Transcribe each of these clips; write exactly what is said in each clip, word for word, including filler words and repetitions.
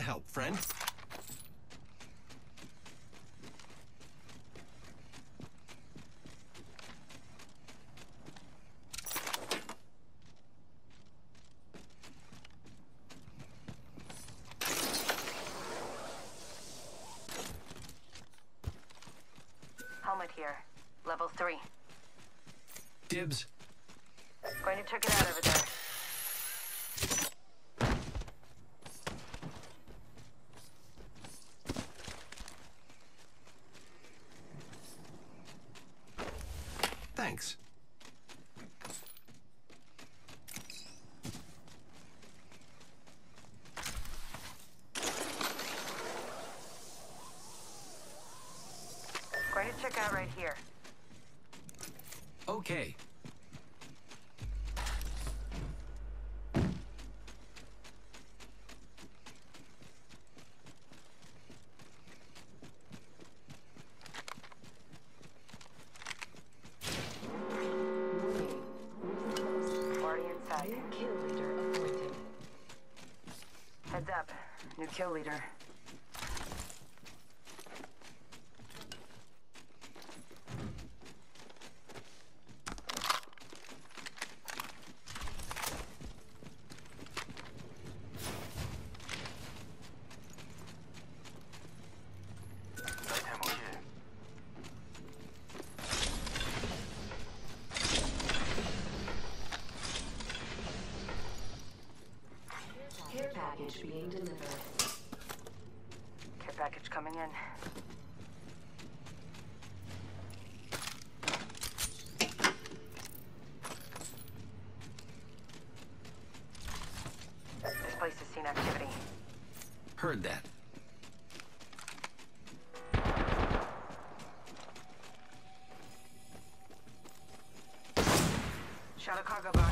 help, friend? Helmet here. Level three. Dibs. Going to check it out over there. Thanks. Going to check out right here. Okay. New kill leader appointed. Heads up. New kill leader. Care package being delivered. Care package coming in. This place has seen activity. Heard that. Shot a cargo box.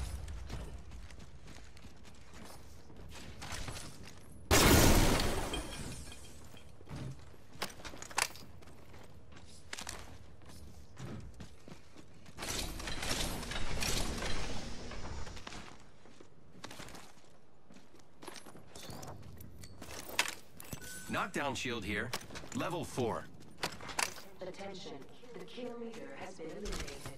Knockdown shield here. Level four. Attention. The kill leader has been eliminated.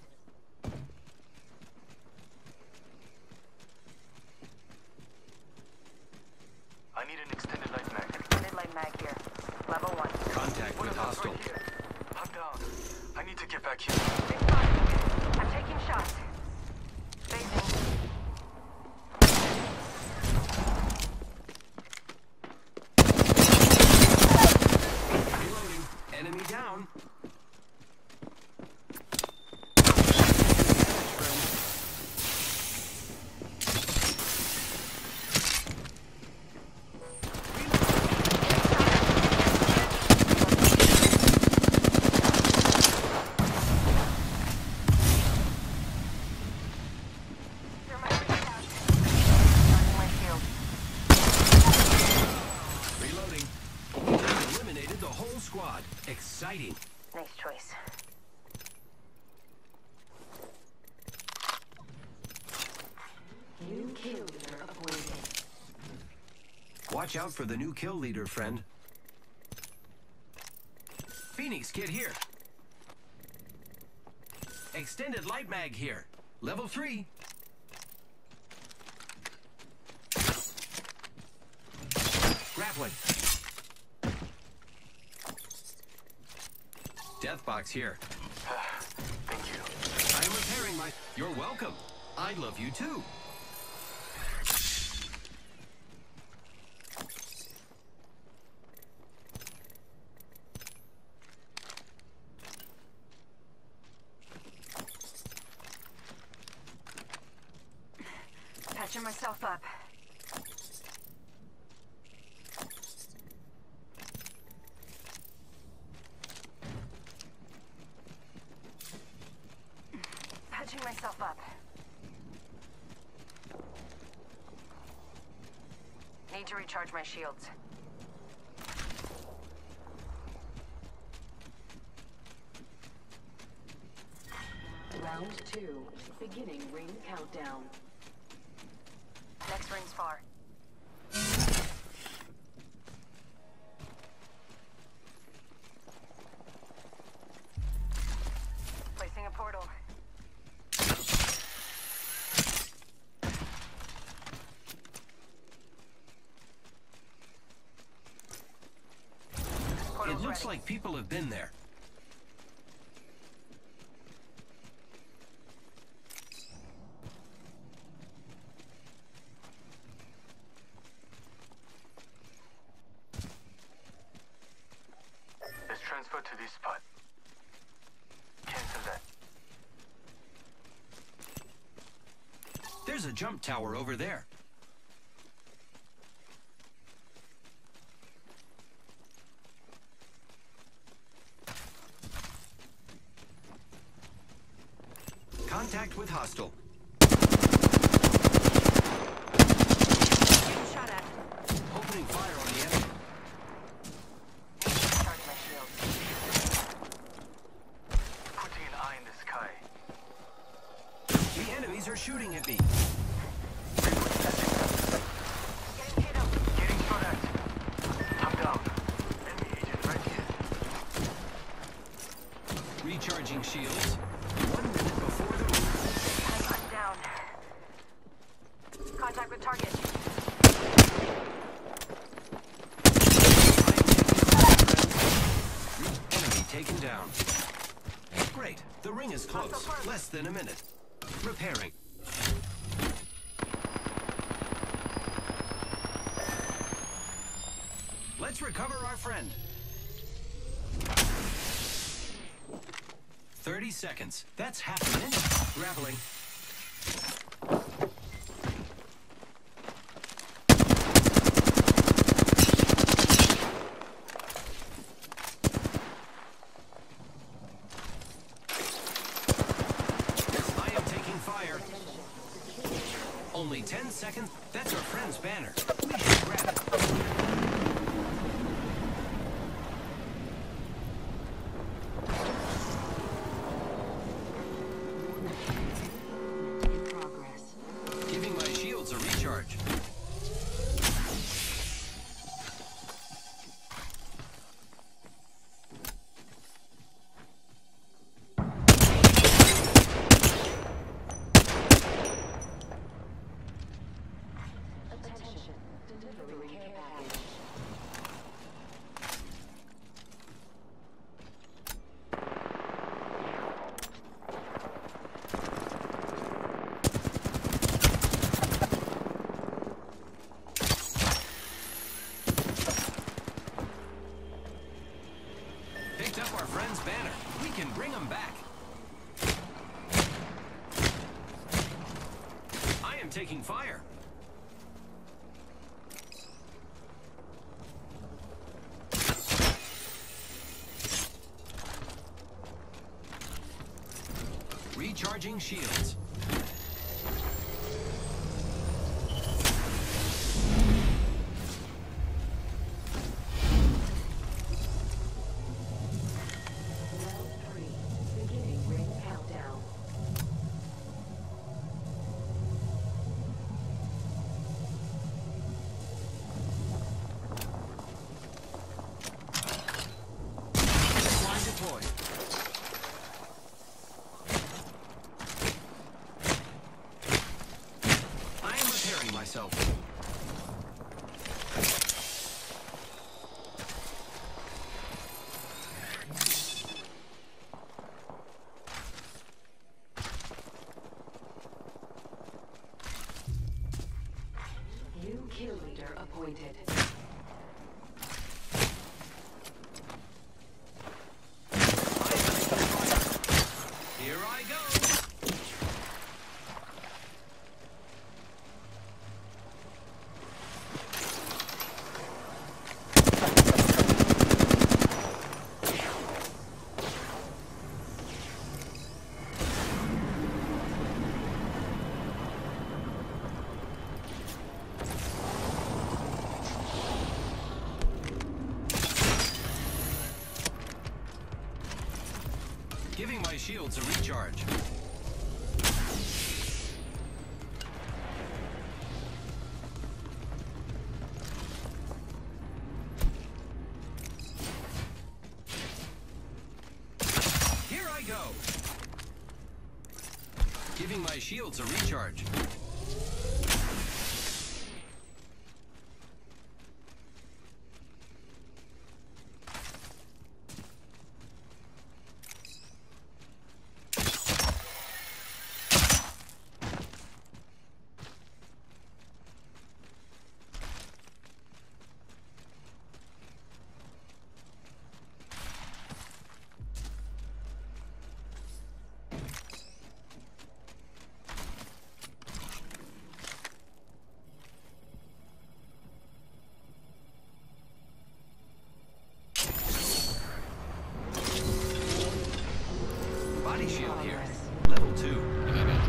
I need an extended light mag. Extended light mag here. Level one. Contact What with about hostile. right here? I'm down. I need to get back here. Big spot. I'm taking shots. Facing. Reloading. Enemy down. Squad. Exciting. Nice choice. New kill leader appointed. Watch out for the new kill leader, friend. Phoenix kit here. Extended light mag here. Level three. Grappling. Death box here. Thank you. I'm repairing my... You're welcome. I love you too. Patching myself up. Patching myself up. Need to recharge my shields. Round two. Beginning ring countdown. Next ring's far. Looks like people have been there. Let's transfer to this spot. Cancel that. There's a jump tower over there. Contact with hostile. Getting shot at. Opening fire on the enemy. Charging my shields. Putting an eye in the sky. The enemies are shooting at me. Getting hit up. Getting shot at. I'm down. Enemy agent right here. Recharging shields. One minute before the move. I'm, I'm down. Contact with target. Enemy taken down. Great. The ring is close. Less than a minute. Repairing. Let's recover our friend. thirty seconds. That's half a minute. Grappling. I am taking fire. Only ten seconds. That's our friend's banner. We should grab it. In progress. Giving my shields a recharge. Attention. Delivering care package. Picked up our friend's banner. We can bring them back. I am taking fire. Recharging shields. Round three. Beginning ring countdown. Line deployed. I am repairing myself. New kill leader appointed. Here I go. Giving my shields a recharge. Here I go. Giving my shields a recharge. shield here. Level two. Okay, okay.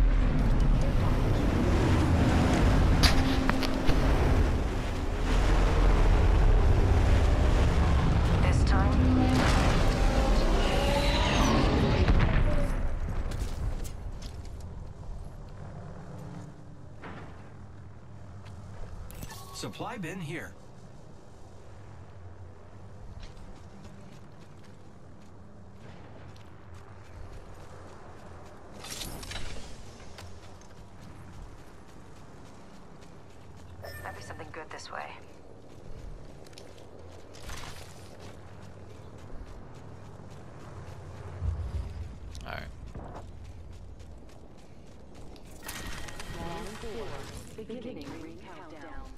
This time, Supply bin here. might be something good this way. All right. Round four. Beginning ring countdown.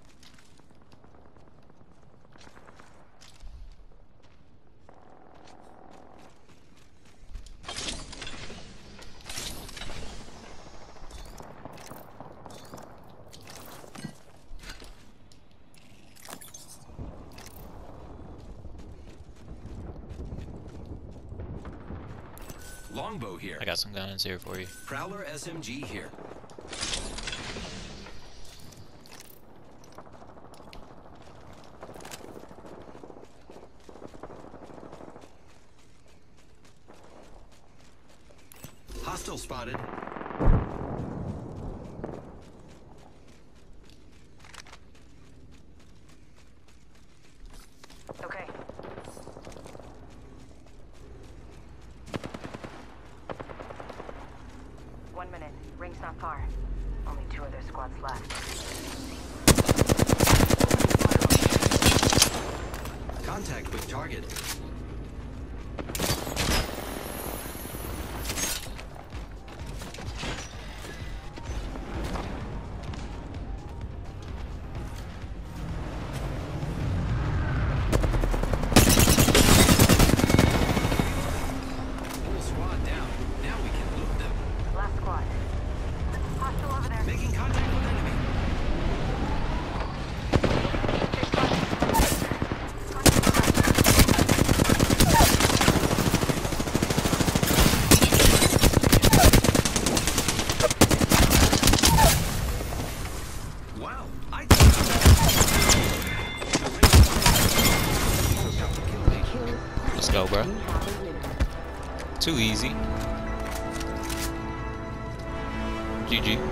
Longbow here. I got some guns here for you. Prowler S M G here. Hostile spotted. Okay. One minute. Ring's not far. Only two other squads left. Contact with target. Whole squad down. Now we can loot them. Last squad. Hostile over there. Making contact with enemy. Wow, I Let's go, bro. Too easy. G G.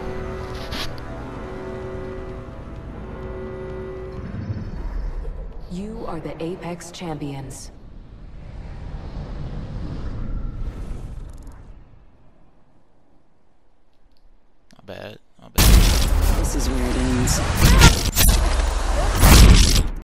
You are the Apex Champions. Not bad. Not bad. This is where it ends.